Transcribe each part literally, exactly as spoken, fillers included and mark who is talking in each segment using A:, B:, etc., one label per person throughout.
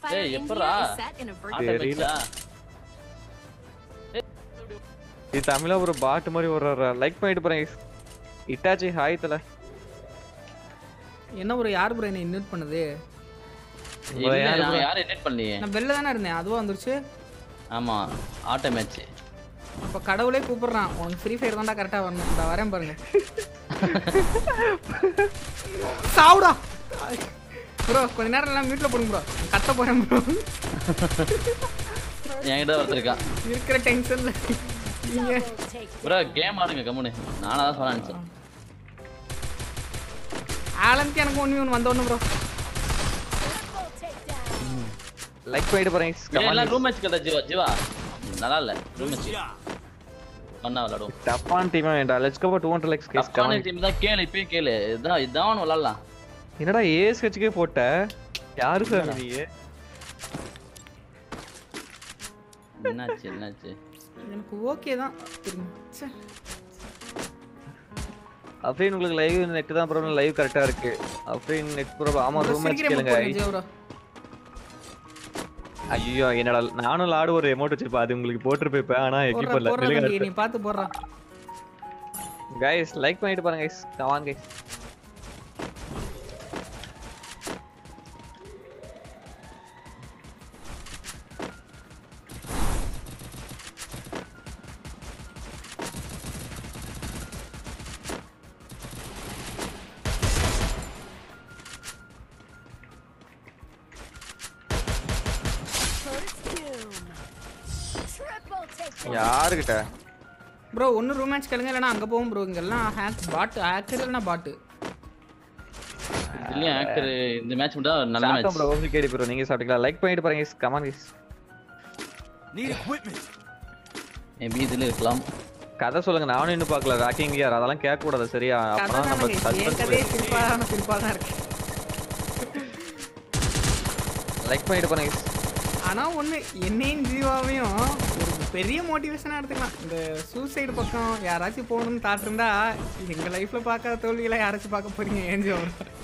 A: ஏய் எப்பறா
B: தெரியல. இது தமிழா ஒரு பாட் மாதிரி வர்றாரா? லைக் பண்ணிட்டு போறேன். இட்டாச்சி ஹாய் தல.
C: என்ன ப்ரோ யார் ப்ரோ என்ன இன்வைட் பண்ணது?
A: இல்ல நான் யாரை இன்வைட் பண்ணலையே.
C: நான் பெல்ல தான இருந்தேன். அதுவா வந்துருச்சு.
A: ஆமா ஆட்டோ மேட்ச்.
C: அப்ப கடவுளே கூப்பிடுறான். உனக்கு ஃப்ரீ ஃபயர் தான்டா கரெக்ட்டா வரணும். நான் வரேன் பாருங்க. சாவுடா. ப்ரோ கொஞ்ச நேரம் எல்லாம் மியூட்ல போடுங்க ப்ரோ. கத்த போறேன் ப்ரோ.
A: என்கிட்ட வந்திருக்கான்.
C: இருக்கிற டென்ஷன்ல நீங்க
A: ப்ரோ கேம் ஆடுங்க கம்முனு. நானா தான் சொல்ல நினைச்சேன்.
C: ஆலன்க்கு எனக்கு ஒண்ணு ஒண்ணு வந்த ஒண்ணு ப்ரோ.
B: லைக் பண்ணிட்டு போறேன்.
A: எல்லாம் ரூம் மேட்ச் கட்ட ஜீவா ஜீவா. நல்லா இல்ல ரூம் மேட்ச். பண்ணா விளையாடுவோம்.
B: டப்பான் டீம் வேண்டா. Let's go two hundred likes guys.
A: டப்பான் டீம் தான் கேளு இப்பே கேளு. இதான் இதான் விளையாடலாம்.
B: என்னடா ஏஸ் ஹெச்கே போட்ட? யாரு சார் நீ?
A: என்னாச்சு என்னாச்சு?
C: எனக்கு ஓகே தான். ச்சே.
B: அப்படியே உங்களுக்கு லைவ் நெட் தான் ப்ராப்ளம். லைவ் கரெக்ட்டா இருக்கு. அப்படியே நெட் ப்ராப்ளம். ஆமா ரூம் மேட்ச் கேளுங்க. ஐயோ என்னடா நானும் லாடு ஒரு எமோட் வச்சிருப்பேன். அது உங்களுக்கு போட்டுருப்பேன். ஆனா எக்யூப் பண்ணல.
C: நீ பாத்து போறா.
B: गाइस லைக் பண்ணிட்டு பாருங்க गाइस. Come on guys. யார்கிட்ட
C: ப்ரோ ஒன்னு ரூம் மேட்ச் கேளுங்க இல்லனா அங்க போவோம் ப்ரோ. இங்க எல்லாம் ஹேக் பாட் ஹேக்கர் இல்லனா பாட்.
A: இல்ல ஹேக்கர் இந்த மேட்ச் மட்டும் நல்ல match
B: bro. Okay KD bro நீங்க சாப்பிட்டீங்களா? லைக் பண்ணிட்டு பாருங்க guys. Come on guys.
D: Need equipment.
A: Maybe இதுல இருக்கலாம்.
B: கதை சொல்லுங்க. நானும் இன்னும் பார்க்கல. ராக்கிங் யார் அதெல்லாம் கேட்க கூடாது சரியா? அப்பதான் நம்ம
C: கதை சிரிப்பான சிரிப்பாதான் இருக்கு.
B: லைக் பண்ணிட்டு பாருங்க गाइस.
C: ஆனா ஒண்ணு என்னையும் ஜீவாவையும் ஒரு பெரிய மோட்டிவேஷனா எடுத்துக்கலாம். இந்த சூசைடு பக்கம் யாராச்சும் போகணும்னு தாட் இருந்தா எங்க லைஃப்ல பார்க்காத தோல்விகளை யாராச்சும் பார்க்க போறீங்க ஏன் ஜீவா?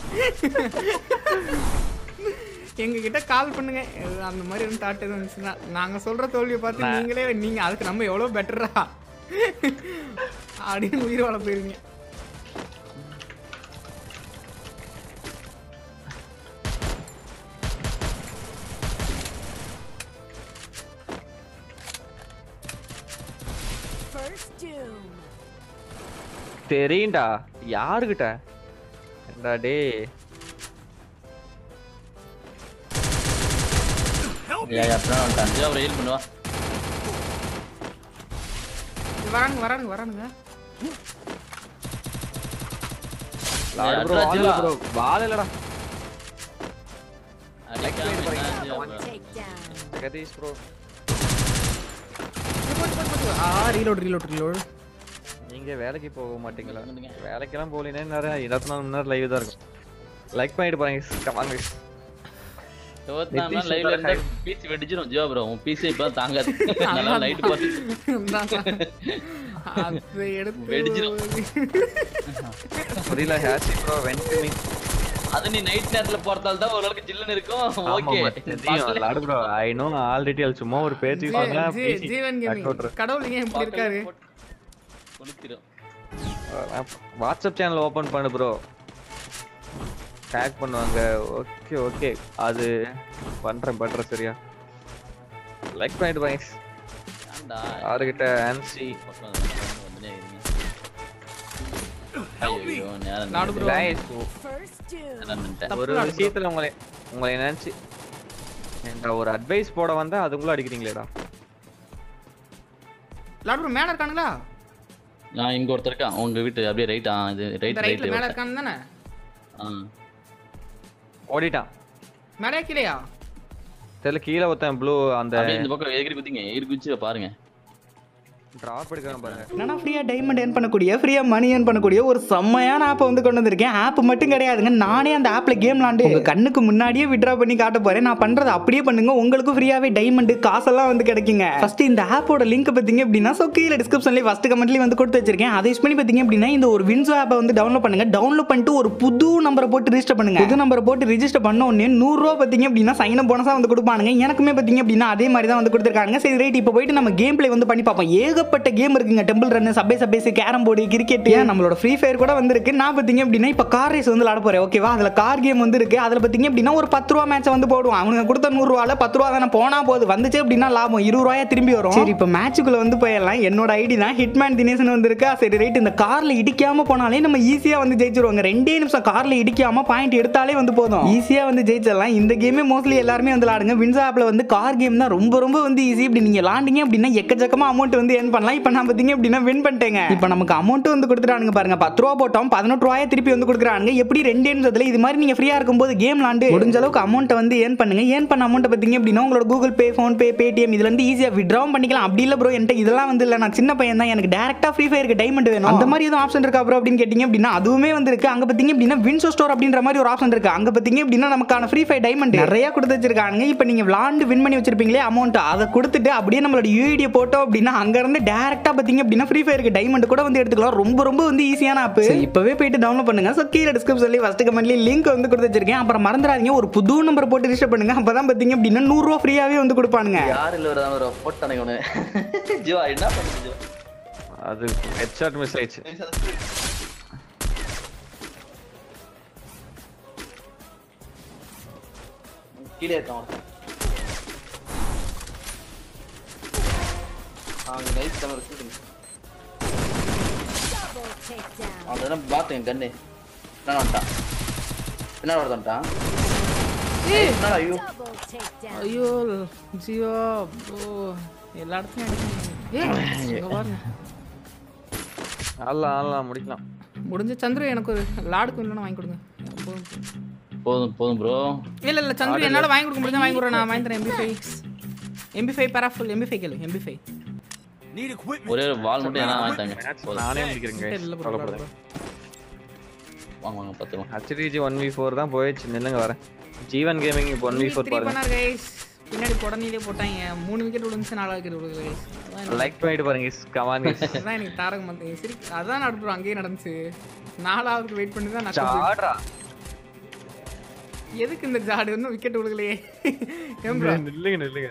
C: எங்க கிட்ட கால் பண்ணுங்க. அந்த மாதிரி எதுவும் தாட் எதுவும் இருந்துச்சுன்னா நாங்க சொல்ற தோல்வியை பார்த்து நீங்களே நீங்க அதுக்கு நம்ம எவ்வளவு பெட்டரா அப்படின்னு உயிர் வாழ போயிருங்க.
B: தெரியும்டா யாருகிட்ட என்னடா டேய்.
A: யா யா ப்ரோ நான் ஜீவா ரீல் பண்ணுவா.
C: வரானுங்க வரானுங்க வரானுங்க.
B: லாடு ப்ரோ வால் ப்ரோ வால் இல்லடா.
A: லைக் பண்ணிட்டு பாருங்க.
B: ஜெகதீஷ் ப்ரோ.
C: ஆ ரீலோட் ரீலோட் ரீலோட்.
B: நீங்க வேலைக்கு போக மாட்டீங்களா? வேலைக்கெல்லாம் போலினே நேரம் இருபத்தி நாலு மணி நேரம் லைவ் தான் இருக்கும். லைக் பண்ணிட்டு பாருங்க கம் ஆன் गाइस.
A: தோத்தானா லைவ்ல இருந்தா பிசி வெடிச்சிரும் ஜீவா ப்ரோ. உன் பிசி இப்ப தாங்காது. நல்லா நைட் பாத்து
C: அது எடுத்து
A: வெடிச்சிரும்.
B: புரியல ஹேஷ் ப்ரோ வென்ட் மீ.
A: அது நீ நைட் நேரத்துல போறதால தான் ஓரளவுக்கு ஜில்லுன்னு இருக்கும். ஓகே
B: லாடு bro I know all details. சும்மா ஒரு பேஜ் சொன்னா பிசி
C: ஜீவன் கேமிங் கடவுள் ஏன் இப்படி இருக்காரு?
B: வாட்ஸ்அப் சேனல் ஓபன் பண்ணு ப்ரோ. டேக் பண்ணுவாங்க. ஓகே ஓகே அது பண்றேன் பண்றேன் சரியா? லைக் பண்ணிட்டு गाइस.
A: ஏன்டா
B: யார்கிட்ட ஆன்சி
A: ஐயோ நேரா
C: லாடு ப்ரோ
B: गाइस
A: நான்
B: ஒரு விஷயத்துல உங்களை உங்களை நினைச்சு என்ன ஒரு அட்வைஸ் போட வந்தா அதுக்குள்ள அடிக்கிறீங்களேடா.
C: லாடு ப்ரோ மேல இருக்கானுங்களா?
A: நான் இங்க ஒருத்தர் இருக்கான். உங்க வீட்டு அப்படியே ரைட் ஆ இது ரைட் ரைட்
C: மேல இருக்கான் தானே?
A: ஆ
B: ஓடிட்டான்.
C: மேலே கீழயா?
B: தெரியல கீழ ஒருத்தன் ப்ளூ அந்த
A: அப்படியே இந்த பக்கம் எகிரி குதிங்க. எகிரி குதிச்சு பாருங்க.
B: டிராப் எடுக்கணும் பாருங்க.
C: என்னன்னா ஃப்ரீயா டைமண்ட் ஏர்ன் பண்ணக்கூடிய ஃப்ரீயா மணி ஏர்ன் பண்ணக்கூடிய ஒரு செம்மையான ஆப்பை வந்து கொண்டு வந்திருக்கேன். ஆப் மட்டும் கிடையாதுங்க, நானே அந்த ஆப்ல கேம் விளாண்டு உங்க கண்ணுக்கு முன்னாடியே விட்ரா பண்ணி காட்ட போறேன். நான் பண்றது அப்படியே பண்ணுங்க, உங்களுக்கு ஃப்ரீயாவே டைமண்ட் காசெல்லாம் வந்து கிடைக்குங்க. ஃபர்ஸ்ட் இந்த ஆப்போட லிங்க் பார்த்தீங்க அப்படின்னா சோ கீழே டிஸ்கிரிப்ஷன்ல ஃபர்ஸ்ட் கமெண்ட்லயே வந்து கொடுத்து வச்சிருக்கேன். அதை யூஸ் பண்ணி பார்த்தீங்க அப்படின்னா இந்த ஒரு வின்சோ ஆப்பை வந்து டவுன்லோட் பண்ணுங்க. டவுன்லோட் பண்ணிட்டு ஒரு புது நம்பரை போட்டு ரெஜிஸ்டர் பண்ணுங்க. புது நம்பரை போட்டு ரெஜிஸ்டர் பண்ண உடனே நூறு ரூபா பார்த்தீங்க அப்படின்னா சைன் அப் போனஸா வந்து கொடுப்பானுங்க. எனக்குமே பார்த்தீங்க அப்படின்னா அதே மாதிரி தான் வந்து கொடுத்துருக்காங்க. சரி ரைட், இப்போ போயிட்டு நம்ம கேம் பிளே வந்து பண்ணி பார்ப்போம். ஏகப்பட்ட கேம் இருக்குங்க, டெம்பிள் ரன், சபே சபேஸ், கேரம் போர்டு, கிரிக்கெட், நம்மளோட ஃப்ரீ ஃபயர் கூட வந்திருக்கு. நான் பார்த்தீங்க அப்படின்னா இப்போ கார் ரேஸ் வந்து விளாட போறேன். ஓகேவா, அதுல கார் கேம் வந்து இருக்கு. அதுல பார்த்தீங்க அப்படின்னா ஒரு பத்து ரூபா மேட்ச் வந்து போடுவான். அவனுக்கு கொடுத்த நூறு ரூபால பத்து ரூபா தானே போனா போகுது, வந்துச்சு அப்படின்னா லாபம் இருபது ரூபாயா திரும்பி வரும். சரி இப்போ மேட்சுக்குள்ள வந்து போயிடலாம். என்னோட ஐடி தான் ஹிட்மேன் தினேசன் வந்திருக்கா. சரி ரைட், இந்த கார்ல இடிக்காம போனாலே நம்ம ஈஸியா வந்து ஜெயிச்சிருவாங்க. ரெண்டே நிமிஷம் கார்ல இடிக்காம பாயிண்ட் எடுத்தாலே வந்து போதும், ஈஸியா வந்து ஜெயிச்சிடலாம். இந்த கேமே மோஸ்ட்லி எல்லாருமே வந்து விளாடுங்க. வின்சோ ஆப்ல வந்து கார் கேம் தான் ரொம்ப ரொம்ப வந்து ஈஸி. இப்படி நீங்க விளாண்டிங்க அப்படின்னா எக்கச்சக்கமா அமௌண்ட் வந்து ஏர்ன் பண்ணலாம். இப்போ நான் பார்த்தீங்க அப்படின்னா வின் பண்ணிட்டேங்க. இப்போ நமக்கு அமௌண்ட் வந்து கொடுத்துட்டானுங்க பாருங்க. பத்து ரூபா போட்டோம், பதினெட்டு ரூபாயை திருப்பி வந்து கொடுக்குறானுங்க. எப்படி ரெண்டு நிமிஷத்துல இது மாதிரி நீங்க ஃப்ரீயா இருக்கும்போது கேம் விளாண்டு முடிஞ்ச அளவுக்கு அமௌண்ட்டை வந்து ஏர்ன் பண்ணுங்க. ஏர்ன் பண்ண அமௌண்ட் பார்த்தீங்க அப்படின்னா உங்களோட Google Pay, phone pay, Paytm இதுல இருந்து ஈஸியா வித்ட்ராவும் பண்ணிக்கலாம். அப்படி இல்ல ப்ரோ என்கிட்ட இதெல்லாம் வந்து இல்ல, நான் சின்ன பையன் தான், எனக்கு டைரக்டா ஃப்ரீ ஃபயருக்கு டைமண்ட் வேணும், அந்த மாதிரி எதுவும் ஆப்ஷன் இருக்கா ப்ரோ அப்படின்னு கேட்டீங்க அப்படின்னா அதுவுமே வந்து இருக்கு. அங்க பார்த்தீங்க அப்படின்னா வின்சோ ஸ்டோர் அப்படின்ற மாதிரி ஒரு ஆப்ஷன் இருக்கு. அங்க பார்த்தீங்க அப்படின்னா நமக்கான ஃப்ரீ ஃபயர் டைமண்ட் நிறைய கொடுத்து வச்சிருக்காங்க. இப்போ நீங்க விளாண்டு வின் பண்ணி வச்சிருப்பீங்களே அமௌண்ட், அதை கொடுத்துட்டு அப்படியே நம்மளோட யூஐடி போட்டோம் அப்படின்னா அங்க இருந்து டைரக்டா பார்த்தீங்க அப்படின்னா ஃப்ரீ ஃபயருக்கு டைமண்ட் கூட வந்து எடுத்துக்கலாம். ரொம்ப ரொம்ப வந்து ஈஸியான ஆப். இப்பவே போயிட்டு டவுன்லோட் பண்ணுங்க. சோ கீழ டிஸ்கிரிப்ஷன்ல ஃபர்ஸ்ட் கமெண்ட்ல லிங்க் வந்து கொடுத்து வச்சிருக்கேன். அப்புறம் மறந்துடாதீங்க ஒரு புது நம்பர் போட்டு ரெஜிஸ்டர் பண்ணுங்க. அப்பதான் பாத்தீங்க அப்படின்னா நூறு ரூபாய் ஃப்ரீயாவே வந்து கொடுப்பானுங்க.
A: யார் இல்ல வரதா ஒரு போட்டானே அவனே ஜோ என்ன பண்ணுது ஜோ,
B: அது ஹெட்ஷாட் மிஸ் ஆயிடுச்சு.
A: கீழே இருக்கான் அவங்க நைஸ் கவர் ஷூட்டிங் அவன் பாத்தேன் கண்ணு என்ன வந்துட்டான் என்ன வந்துட்டான். ஐயோ
C: ஐயோ ஜியோ எல்லா இடத்துலயும் பாருங்க.
B: ஆளலாம் ஆளலாம் முடிக்கலாம்.
C: முடிஞ்ச சந்திர எனக்கு ஒரு லாடுக்கு இல்லைன்னா வாங்கி கொடுங்க.
A: போதும் போதும் ப்ரோ.
C: இல்ல இல்ல சந்திர என்னால வாங்கி கொடுக்க முடிஞ்சா வாங்கி கொடுறேன். நான் வாங்கி தரேன். எம்பி ஃபைவ் எம்பி ஃபைவ் பராஃபுல் எம்பி ஃபைவ் கேளு. எம்பி ஃபைவ்
A: ஒரே ஒரு வால் மட்டும் என்ன வாங்கிட்டாங்க.
B: நானே முடிக்கிறேங்க. கவலைப்படாத.
A: வாங்க வாங்க பத்துமா.
B: ஹெச்டிஜி ஒன் வி ஃபோர் தான் போயிடுச்சு. நில்லுங்க வரேன். ஜீவன் கேமிங் இப்போ ஒன் வி ஃபோர் பாருங்க.
C: பண்ணார் गाइस. பின்னாடி போடனிலே போட்டாங்க. மூணு விக்கெட் விழுந்துச்சு, நாலு விக்கெட் விழுது गाइस.
B: லைக் பண்ணிட்டு பாருங்க गाइस. Come on guys.
C: அதான் எனக்கு தாரக மந்தி சரி அதான் நடந்துரும். அங்கேயே நடந்துச்சு. நாலாவதுக்கு வெயிட் பண்ணி தான் நான்
B: ஜாடா.
C: எதுக்கு இந்த ஜாடு இன்னும் விக்கெட் விழுகலையே? ஏன் ப்ரோ
B: நில்லுங்க நில்லுங்க.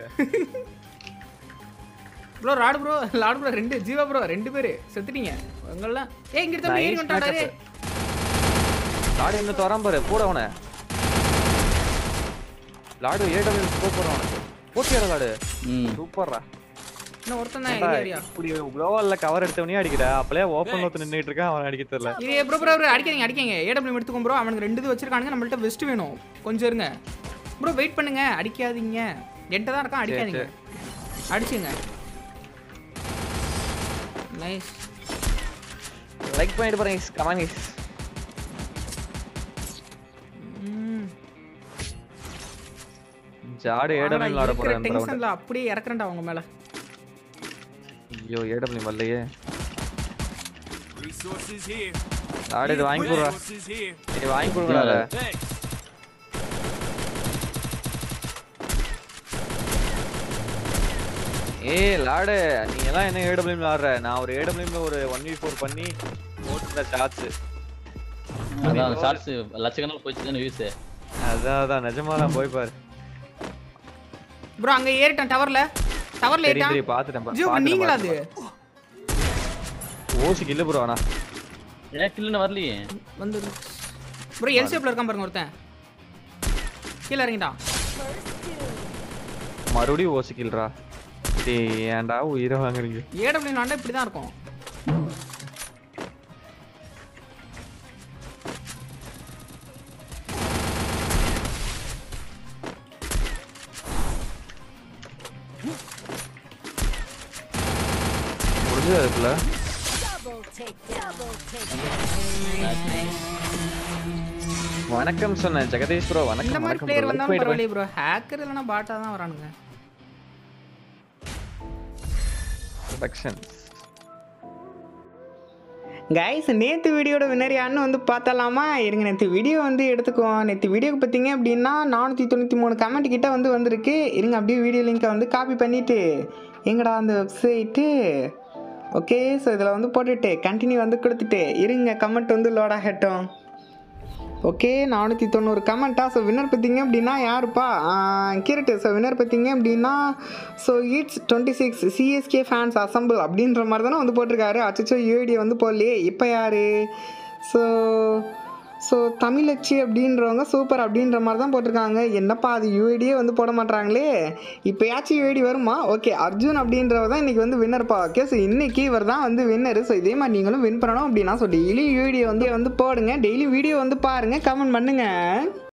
C: ப்ரோ ராட் ப்ரோ லாட் ப்ரோ ரெண்டு ஜீவா ப்ரோ ரெண்டு பேர் செத்துட்டீங்க உங்களெல்லாம். ஏய் இங்க இருந்த ஏறி வந்துட்டாரே.
B: லாடு என்ன தோறாம பாரு போட அவனை. லாடு ஏடபிள்யூ ஸ்கோப் போறான் அவனுக்கு. போட்டியாடா லாடு. ம் சூப்பர்ரா.
C: என்ன ஒருத்தன் தான் ஏரியா.
B: இப்படி குளோவல்ல கவர் எடுத்தவனே அடிக்குடா. அப்பளே ஓபன்ல வந்து நின்னுட்டு இருக்கான். அவன் அடிக்க தெரியல.
C: இது ப்ரோ ப்ரோ அடிக்கங்க அடிக்கங்க. ஏடபிள்யூ எடுத்துக்கோ ப்ரோ. அவனுக்கு ரெண்டு இது வச்சிருக்கானுங்க. நம்மள்ட்ட வெஸ்ட் வேணும். கொஞ்சம் இருங்க ப்ரோ வெயிட் பண்ணுங்க. அடிக்காதீங்க. என்கிட்ட தான் இருக்கான். அடிக்காதீங்க. அடிச்சுங்க. நைஸ்.
B: லைக் பண்ணிட்டு பாருங்க गाइस. Come on guys.
C: ம்
B: ஜாடு ஏடபிள்யூ ஆட போறான்.
C: டென்ஷன்ல அப்படியே இறக்குறேன்டா அவங்க மேல.
B: ஐயோ ஏடபிள்யூ வரலையே.
D: Resources here.
B: ஜாடு இது வாங்கி குடுறா. நீ வாங்கி குடுறா. ஏய் லாடு நீ எல்லாம் என்ன ஏடபிள்யூ ஆடுற? நான் ஒரு ஏடபிள்யூ ஒரு ஒன் வி ஃபோர் பண்ணி போட்டுற ஷாட்ஸ்.
A: அதான் ஷாட்ஸ் லட்சக்கணக்கில் போயிடுச்சுன்னு வியூஸ்.
B: அதான் அதான் நிஜமா தான் போய் பாரு.
C: ப்ரோ அங்க ஏறிட்டான் டவர்ல. டவர்ல ஏறிட்டான்.
B: சரி பாத்துட்டேன்.
C: ஜூ நீங்களா அது?
B: ஓசி கில்ல ப்ரோ انا.
A: ஏன் கில்லுன்னு வரலையே?
C: வந்து ப்ரோ எல் ஷேப்ல இருக்கான் பாருங்க ஒருத்தன். கீழ இறங்கிட்டான்.
B: மறுபடியும் ஓசி கில்றா. டேய் ஏன்டா உயிரை வாங்குறீங்க?
C: ஏடபிள்யூ நாண்டா இப்படி தான் இருக்கும்.
B: முடிஞ்சது அதுக்குள்ள. வணக்கம் சொன்னேன் ஜெகதீஷ் ப்ரோ. வணக்கம்.
C: இந்த மாதிரி பிளேயர் வந்தாலும் பரவாயில்லை ப்ரோ. ஹேக்கர் இல்லனா பாட்டா தான் வரானுங்க.
B: ப்ரொடக்ஷன்
C: கைஸ் நேற்று வீடியோட வின்னர் யாருன்னு வந்து பார்த்தலாமா இருங்க. நேற்று வீடியோ வந்து எடுத்துக்குவோம். நேற்று வீடியோக்கு பார்த்தீங்க அப்படின்னா நானூற்றி தொண்ணூற்றி மூணு கமெண்ட் கிட்ட வந்து வந்திருக்கு. இருங்க அப்படியே வீடியோ லிங்கை வந்து காப்பி பண்ணிவிட்டு எங்கடா அந்த வெப்சைட்டு ஓகே ஸோ இதில் வந்து போட்டுட்டு கண்டினியூ வந்து கொடுத்துட்டு இருங்க கமெண்ட் வந்து லோட் ஆகட்டும். ஓகே நானூற்றி தொண்ணூறு கமெண்ட்டா. ஸோ வின்னர் பார்த்தீங்க அப்படின்னா யாருப்பா கிரட்டு. ஸோ வின்னர் பார்த்தீங்க அப்படின்னா so it's twenty six CSK fans assemble அப்படின்ற மாதிரி தானே வந்து போட்டிருக்காரு. அச்சோ யூஐடி வந்து போடலையே. இப்போ யார் ஸோ ஸோ தமிழச்சி அப்படின்றவங்க சூப்பர் அப்படின்ற மாதிரி தான் போட்டிருக்காங்க. என்னப்பா அது யூஐடியே வந்து போட மாட்டாங்களே. இப்போயாச்சும் யூஐடி வருமா? ஓகே அர்ஜுன் அப்படின்றவர் தான் இன்றைக்கி வந்து வின்னர்ப்பா. ஓகே ஸோ இன்றைக்கி இவர் தான் வந்து வின்னர். ஸோ இதே மாதிரி நீங்களும் வின் பண்ணணும் அப்படின்னா ஸோ டெய்லி யூஐடியை வந்து வந்து போடுங்க. டெய்லி வீடியோ வந்து பாருங்கள், கமெண்ட் பண்ணுங்கள்.